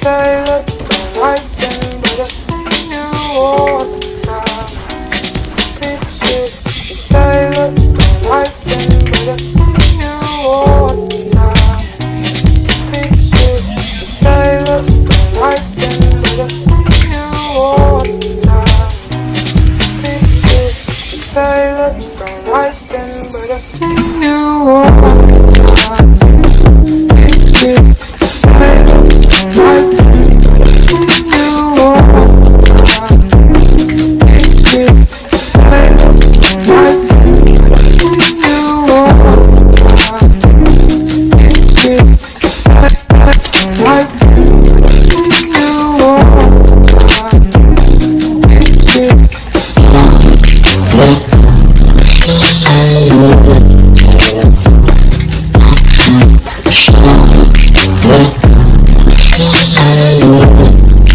say let's go right then, but I see you all the time. Picture, you say let's go right then, but I see you all the time. Picture, you say let's go right then, but I see you all the time. Picture, you say let's go right then, but I see you all the time. Picture, you say let's go right then, but I see you all the time. Picture, you say let's go right then, but I see you all the time. Picture, you say let's go right then, but I see you all the time. Picture, you say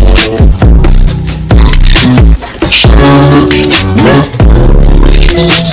let's go.